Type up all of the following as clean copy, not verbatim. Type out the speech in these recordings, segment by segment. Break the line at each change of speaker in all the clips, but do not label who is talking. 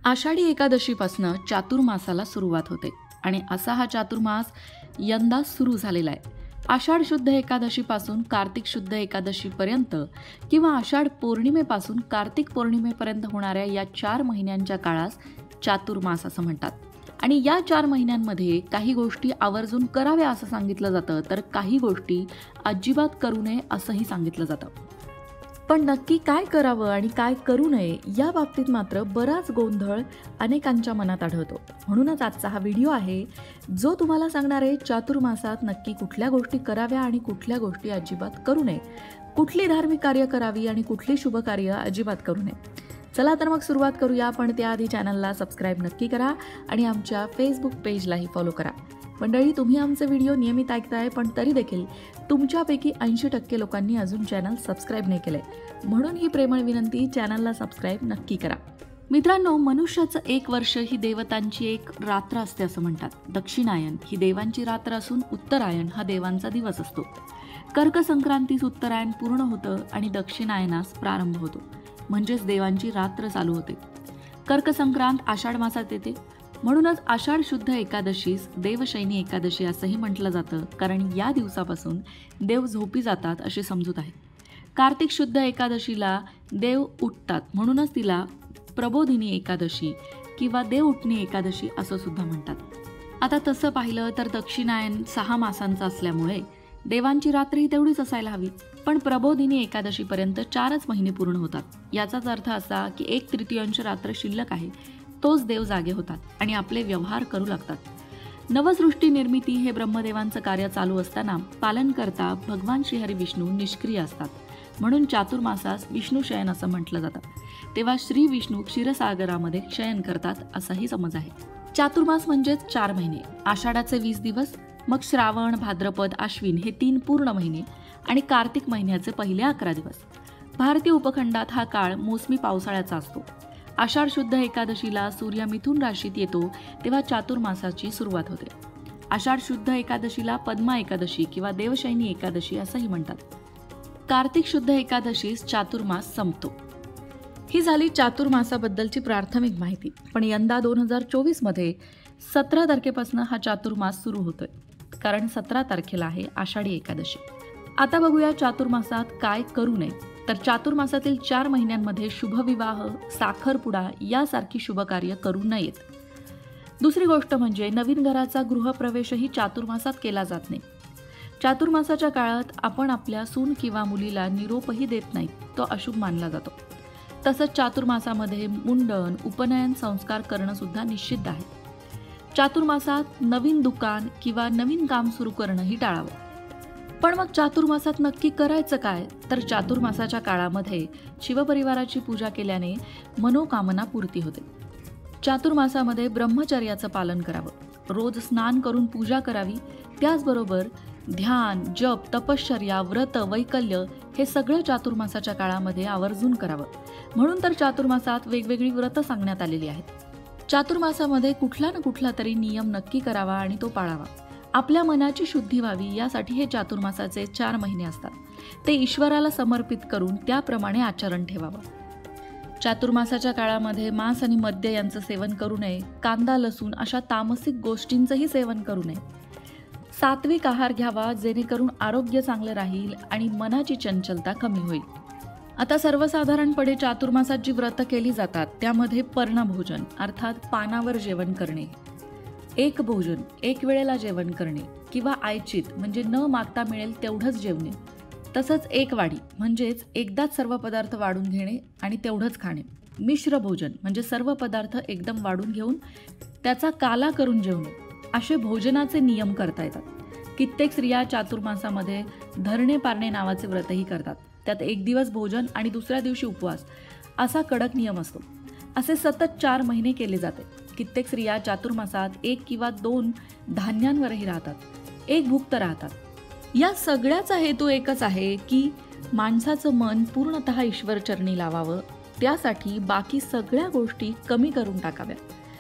आषाढी एकादशीपासून चातुर्मासाला सुरुवात होते आणि असा हा चातुर्मास यंदा सुरू झालेला आहे. आषाढ शुद्ध एकादशीपासून कार्तिक शुद्ध एकादशीपर्यंत किंवा आषाढ पौर्णिमेपासून कार्तिक पौर्णिमेपर्यंत होणाऱ्या या 4 महिन्यांच्या काळास चातुर्मास असं म्हणतात. आणि या 4 महिन्यांमध्ये काही गोष्टी आवर्जून कराव्या असं सांगितलं जातं, तर काही गोष्टी अजिबात करू नये असंही सांगितलं जातं. पण नक्की काय करावं आणि काय करू नये या बाबतीत मात्र बराच गोंधळ अनेकांच्या मनात आढळतो. म्हणूनच आजचा हा व्हिडिओ आहे जो तुम्हाला सांगणार आहे चातुर्मासात नक्की कुठल्या गोष्टी कराव्या आणि कुठल्या गोष्टी अजिबात करू नये, कुठली धार्मिक कार्य करावी आणि कुठली शुभ कार्य अजिबात करू नये. चला तर मग सुरुवात करूया. पण त्याआधी चॅनलला सबस्क्राईब नक्की करा आणि आमच्या फेसबुक पेजलाही फॉलो करा. मंडळी, तुम्ही आमचे व्हिडिओ नियमित ऐकताय, पण तरी देखील तुमच्यापैकी 80% लोकांनी अजून चॅनल सबस्क्राईब नाही केलंय. म्हणून ही प्रेमळ विनंती, चॅनलला सबस्क्राईब नक्की करा. मित्रांनो, मनुष्याचं 1 वर्ष ही देवतांची एक रात्र असते असं म्हणतात. दक्षिणायन ही देवांची रात्र असून उत्तरायण हा देवांचा दिवस असतो. कर्क संक्रांतीस उत्तरायण पूर्ण होतं आणि दक्षिणायनास प्रारंभ होतो, म्हणजेच देवांची रात्र चालू होते. कर्क संक्रांत आषाढ मासात येते, म्हणूनच आषाढ शुद्ध एकादशीस देवशयनी एकादशी असंही म्हटलं जातं, कारण या दिवसापासून देव झोपी जातात अशी समजूत आहे. कार्तिक शुद्ध एकादशीला देव उठतात, म्हणूनच तिला प्रबोधिनी एकादशी किंवा देव उठणी एकादशी असं सुद्धा म्हणतात. आता तसं पाहिलं तर दक्षिणायन 6 मासांचा असल्यामुळे देवांची रात्रही तेवढीच असायला हवी. पण प्रबोधिनी एकादशीपर्यंत 4च महिने पूर्ण होतात. याचाच अर्थ असा की 1/3 रात्र शिल्लक आहे, तोच देव जागे होतात आणि आपले व्यवहार करू लागतात. नवसृष्टी निर्मिती हे ब्रह्मदेवांचं कार्य चालू असताना पालनकर्ता भगवान श्रीहरी विष्णू निष्क्रिय असतात, म्हणून चातुर्मासास विष्णू शयन असं म्हटलं जातं. तेव्हा श्री विष्णू क्षीरसागरामध्ये शयन करतात असाही समज आहे. चातुर्मास म्हणजेच 4 महिने. आषाढाचे 20 दिवस, मग श्रावण, भाद्रपद, आश्विन हे 3 पूर्ण महिने आणि कार्तिक महिन्याचे पहिले 11 दिवस. भारतीय उपखंडात हा काळ मोसमी पावसाळ्याचा असतो. आषाढ शुद्ध एकादशीला सूर्य मिथुन राशीत येतो तेव्हा चातुर्मासाची सुरुवात होते. आषाढ शुद्ध एकादशीला पद्मा एकादशी किंवा देवशयनी एकादशी असंही म्हणतात. कार्तिक शुद्ध एकादशीस चातुर्मास संपतो. ही झाली चातुर्मासाबद्दलची प्राथमिक माहिती. पण यंदा 2024 मध्ये 17 तारखेपासून हा चातुर्मास सुरू होतोय, कारण 17 तारखेला आहे आषाढी एकादशी. आता बघूया चातुर्मासात काय करू नये. तर चातुर्मासातील 4 महिन्यांमध्ये शुभविवाह, साखरपुडा यासारखी शुभकार्य करू नयेत. दुसरी गोष्ट म्हणजे नवीन घराचा गृहप्रवेशही चातुर्मासात केला जात नाही. चातुर्मासाच्या काळात आपण आपल्या सून किंवा मुलीला निरोपही देत नाही, तो अशुभ मानला जातो. तसंच चातुर्मासामध्ये मुंडन, उपनयन संस्कार करणं सुद्धा निषिद्ध आहे. चातुर्मासात नवीन दुकान किंवा नवीन काम सुरू करणंही टाळावं. पण मग चातुर्मासात नक्की करायचं काय? तर चातुर्मासाच्या काळामध्ये शिवपरिवाराची पूजा केल्याने मनोकामना पूर्ती होते. चातुर्मासामध्ये ब्रह्मचर्याचं पालन करावं, रोज स्नान करून पूजा करावी. त्याचबरोबर ध्यान, जप, तपश्चर्या, व्रत, वैकल्य हे सगळं चातुर्मासाच्या काळामध्ये आवर्जून करावं. म्हणून तर चातुर्मासात वेगवेगळी व्रतं सांगण्यात आलेली आहेत. चातुर्मासामध्ये कुठला ना कुठला तरी नियम नक्की करावा आणि तो पाळावा. आपल्या मनाची शुद्धी व्हावी यासाठी हे चातुर्मासाचे 4 महिने असतात. ते ईश्वराला समर्पित करून त्याप्रमाणे आचरण ठेवावं. चातुर्मासाच्या काळामध्ये मांस आणि मद्य यांचं सेवन करू नये. कांदा, लसूण अशा तामसिक गोष्टींचंही सेवन करू नये. सात्विक आहार घ्यावा, जेणेकरून आरोग्य चांगलं राहील आणि मनाची चंचलता कमी होईल. आता सर्वसाधारणपणे चातुर्मासात जी व्रतं केली जातात त्यामध्ये पर्णभोजन अर्थात पानावर जेवण करणे, एक भोजन, एक वेळेला जेवण करणे किंवा आयचित म्हणजे न मागता मिळेल तेवढंच जेवणे, तसंच एक वाढी म्हणजेच एकदाच सर्व पदार्थ वाढून घेणे आणि तेवढंच खाणे, मिश्र भोजन म्हणजे सर्व पदार्थ एकदम वाढून घेऊन त्याचा काला करून जेवणे, असे भोजनाचे नियम करता येतात. कित्येक स्त्रिया चातुर्मासामध्ये धरणे पारणे नावाचे व्रतही करतात. त्यात 1 दिवस भोजन आणि दुसऱ्या दिवशी उपवास असा कडक नियम असतो. असे सतत 4 महिने केले जाते. कित्येक स्त्रिया चातुर्मासात 1 किंवा 2 धान्यांवरही राहतात, एक भुक्त राहतात. या सगळ्याचा हेतू एकच आहे की माणसाचं मन पूर्णतः ईश्वरचरणी लावावं. त्यासाठी बाकी सगळ्या गोष्टी कमी करून टाकाव्या.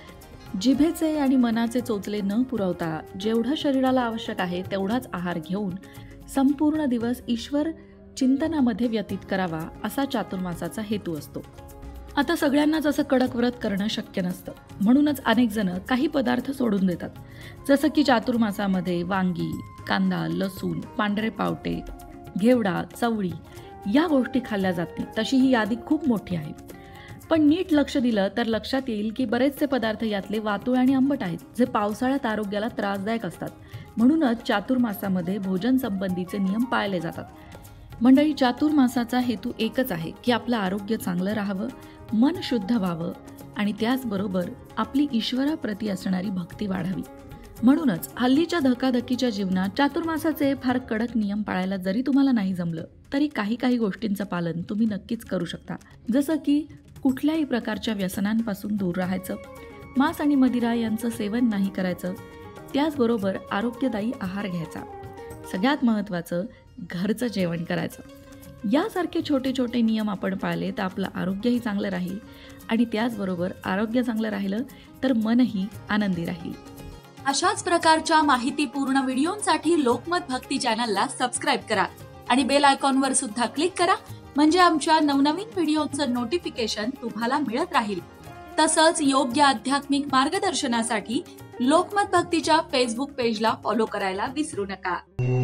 जिभेचे आणि मनाचे चोचले न पुरवता जेवढं शरीराला आवश्यक आहे तेवढाच आहार घेऊन संपूर्ण दिवस ईश्वर चिंतनामध्ये व्यतीत करावा, असा चातुर्मासाचा हेतू असतो. आता सगळ्यांनाच असं कडक व्रत करणं शक्य नसतं, म्हणूनच अनेक जण काही पदार्थ सोडून देतात. जसं की चातुर्मासामध्ये वांगी, कांदा, लसूण, पांढरे पावटे, घेवडा, चवळी या गोष्टी खाल्ल्या जात नाही. तशी ही यादी खूप मोठी आहे. पण नीट लक्ष दिलं तर लक्षात येईल की बरेचसे पदार्थ यातले वातुळ आणि आंबट आहेत, जे पावसाळ्यात आरोग्याला त्रासदायक असतात. म्हणूनच चातुर्मासामध्ये भोजन संबंधीचे नियम पाळले जातात. मंडळी, चातुर्मासाचा हेतू एकच आहे की आपलं आरोग्य चांगलं राहावं, मन शुद्ध व्हावं आणि त्याचबरोबर आपली ईश्वराप्रती असणारी भक्ती वाढावी. म्हणूनच हल्लीच्या धकाधकीच्या जीवनात चातुर्मासाचे फार कडक नियम पाळायला जरी तुम्हाला नाही जमलं तरी काही गोष्टींचं पालन तुम्ही नक्कीच करू शकता. जसं की कुठल्याही प्रकारच्या व्यसनांपासून दूर राहायचं, मांस आणि मदिरा यांचं सेवन नाही करायचं, त्याचबरोबर आरोग्यदायी आहार घ्यायचा, सगळ्यात महत्त्वाचं घरचं जेवण करायचं. यासारखे छोटे छोटे नियम आपण पाळले तर आपलं आरोग्यही चांगलं राहील आणि त्याचबरोबर आरोग्य चांगलं राहिलं तर मनही आनंदी राहील.
अशाच प्रकारच्या माहितीपूर्ण व्हिडिओंसाठी लोकमत भक्ती चॅनलला सबस्क्राईब करा आणि बेल आयकॉनवर सुद्धा क्लिक करा, म्हणजे आमच्या नवनवीन व्हिडिओचं नोटिफिकेशन तुम्हाला मिळत राहील. तसंच योग्य आध्यात्मिक मार्गदर्शनासाठी लोकमत भक्तीच्या फेसबुक पेजला फॉलो करायला विसरू नका.